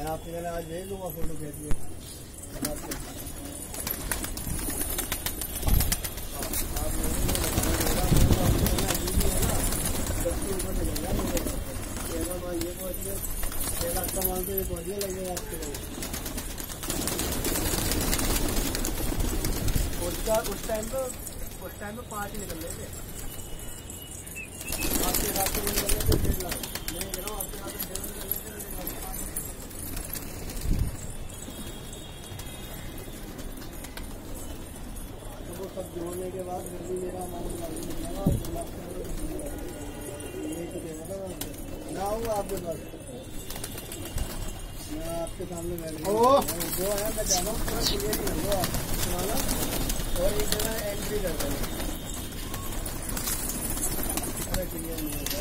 आपके मैंने आज भेज दूंगा फोटो भेज दिए। ये लाख का माल तो ये बढ़िया लगेगा आपके लोग। उस टाइम पे 5 ही निकल रहे थे आपके हिसाब से। निकल रहे थे 1.5 लाख। मैं कह रहा हूँ आपके हिसाब से 1.5 निकल रहे थे। वो सब जोड़ने के बाद फिर भी मेरा अमाउंट लागू मिलेगा और 2 लाख यही तो देगा ना होगा आपके पास। मैं आपके सामने जो है मैं जा रहा हूँ पूरा क्लियर ही होगा आप और एक जगह एंट्री कर देना। अरे क्लियर नहीं होगा।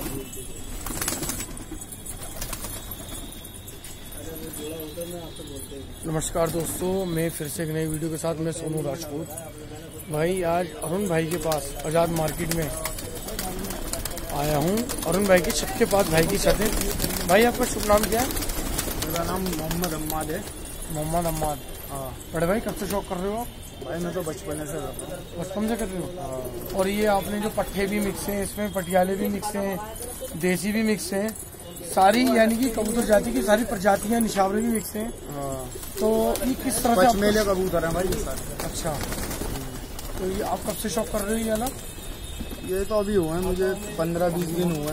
अरे वो जोड़ा होता मैं आपसे बोलते हैं। नमस्कार दोस्तों, मैं फिर से एक नई वीडियो के साथ मैं सोनू राजपूत। भाई आज अरुण भाई के पास आज़ाद मार्केट में आया हूँ। अरुण भाई की छत के पास भाई की छत है। भाई आपका शुभ नाम क्या है? मेरा नाम मोहम्मद अम्माद है। मोहम्मद अम्माद। हाँ बड़े भाई कब से शौक कर रहे हो आप? भाई मैं तो बचपन से कर रहा हूँ। बचपन से कर रहे हो? और ये आपने जो पट्टे भी मिक्स हैं, इसमें पटियाले भी मिक्स हैं, देसी भी मिक्स हैं, सारी यानी कि कबूतर जाति की सारी प्रजातियां, निशावरे भी मिक्स हैं। तो ये किस तरह से पचमेले कबूतर हैं भाई ये सारे। अच्छा, तो ये आप कब से शौक कर रहे हो ये ना? ये तो अभी हुआ है मुझे 15-20 दिन हुआ है।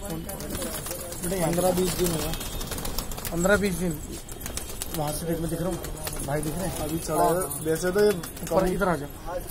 15-20 दिन हुआ। 15-20 दिन। वहाँ से देख मैं दिख रहा हूँ भाई, दिख रहे हैं अभी चला। वैसे तो ये इधर आ जाओ,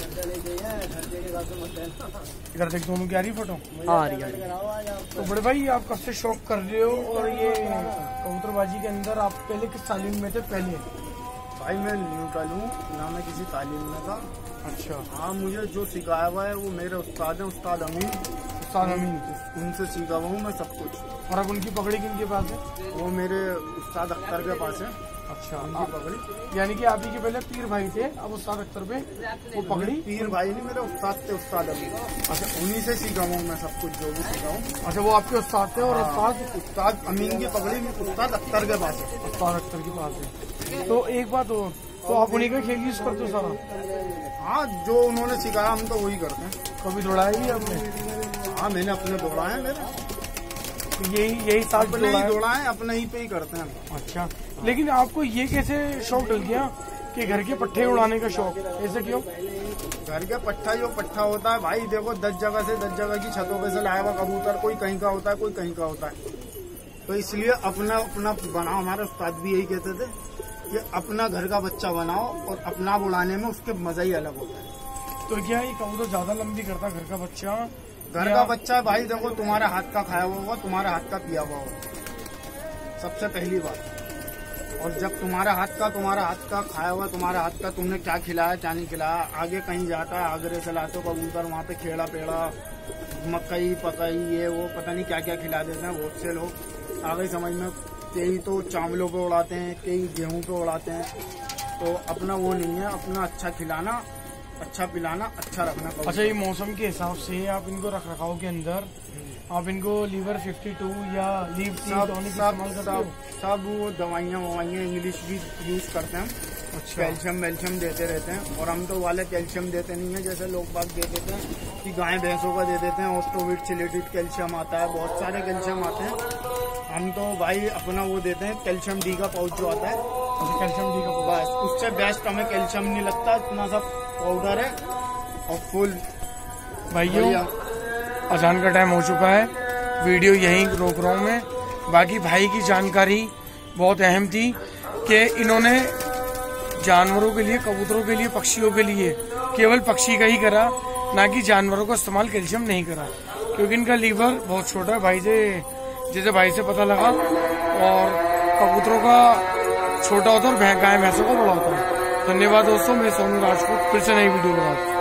इधर देख दोनों की आ रही फोटो। हाँ आ रही है। तो बड़े भाई आप कब से शौक कर रहे हो और ये कबूतरबाजी के अंदर आप पहले किस तालीम में थे? पहले भाई मैं न्यूट्रल हूँ ना, मैं किसी तालीम में था। अच्छा। हाँ मुझे जो सिखाया हुआ है वो मेरे उस्ताद हैं, उस्ताद अमीन। उस्ताद अमीन, उनसे सीखा हुआ हूँ मैं सब कुछ। और अब उनकी पकड़ी किनके पास है? वो मेरे उस्ताद अख्तर के पास है। अच्छा, उनकी पकड़ी यानी कि आप ही के पहले पीर भाई थे, अब उस्ताद अख्तर पे वो पकड़ी। पीर भाई नहीं, मेरे उस्ताद थे, उस्ताद अमीन। अच्छा, उन्हीं से सीखा हूँ मैं सब कुछ जो भी सीखा हूँ। अच्छा, वो आपके उस्ताद थे और उस्ताद अमीन की पकड़ी उस्ताद अख्तर के पास है। उस्ताद अख्तर के पास है। तो एक बात हो, तो आप उन्हीं का खेल यूज करते हो सारा? हाँ, जो उन्होंने सिखाया हम तो वही करते हैं। कभी दौड़ाया भी आपने? हाँ मैंने अपने दौड़ा है, मेरे यही साथ अपने ही दौड़ा है, अपने ही पे ही करते हैं। अच्छा, लेकिन आपको ये कैसे शौक डल गया कि घर के पट्टे उड़ाने का शौक? ऐसे क्यों? घर के पट्टा जो पट्टा होता है भाई, देखो 10 जगह से 10 जगह की छतों पे से लाया हुआ कबूतर, कोई कहीं का होता है, कोई कहीं का होता है। तो इसलिए अपना अपना बनाओ। हमारे उस्ताद भी यही कहते थे कि अपना घर का बच्चा बनाओ और अपना उड़ाने में उसके मजा ही अलग होता है। तो क्या ये कबूतर ज्यादा लंबी करता घर का बच्चा? घर का बच्चा भाई देखो तुम्हारे हाथ का खाया हुआ होगा, तुम्हारे हाथ का पिया हुआ होगा, सबसे पहली बात। और जब तुम्हारे हाथ का खाया हुआ, तुम्हारे हाथ का तुमने क्या खिलाया क्या नहीं खिलाया, आगे कहीं जाता है, आगरे से लाते हो कबूतर, वहाँ पे खेड़ा पेड़ा मकई पकई ये वो पता नहीं क्या क्या खिला देते हैं बहुत से लोग। आगे समझ में, कई तो चावलों पे उड़ाते हैं, कई गेहूं पे उड़ाते हैं। तो अपना वो नहीं है, अपना अच्छा खिलाना, अच्छा पिलाना, अच्छा रखना। अच्छा, ये मौसम के हिसाब से आप इनको रख रखाव के अंदर आप इनको लीवर 52 या लीव सब वो दवाइयाँ इंग्लिश भी यूज करते हैं। अच्छा, कैल्शियम वेल्शियम देते रहते हैं। और हम तो वाले कैल्शियम देते नहीं है जैसे लोग बाग दे देते हैं कि गाय भैंसों का दे देते हैं। ऑस्टोविट चिलेटिड कैल्शियम आता है, बहुत सारे कैल्शियम आते हैं। हम तो भाई अपना वो देते हैं कैल्शियम डी का पाउच जो आता है। कैल्शियम डी का बस, उससे बेस्ट हमें कैल्शियम नहीं लगता। इतना सब पाउडर है और फुल। भाइयों अजान का टाइम हो चुका है, वीडियो यहीं रोक रहा हूँ मैं। बाकी भाई की जानकारी बहुत अहम थी कि इन्होंने जानवरों के लिए, कबूतरों के लिए, पक्षियों के लिए केवल पक्षी का ही करा, ना कि जानवरों का इस्तेमाल कैल्शियम नहीं करा, क्योंकि इनका लीवर बहुत छोटा है। भाई से जैसे भाई से पता लगा, और कबूतरों का छोटा होता है और गाय भैंसों का बड़ा होता है। धन्यवाद दोस्तों, मैं सोनू राजपूत, फिर से नई वीडियो के बाद।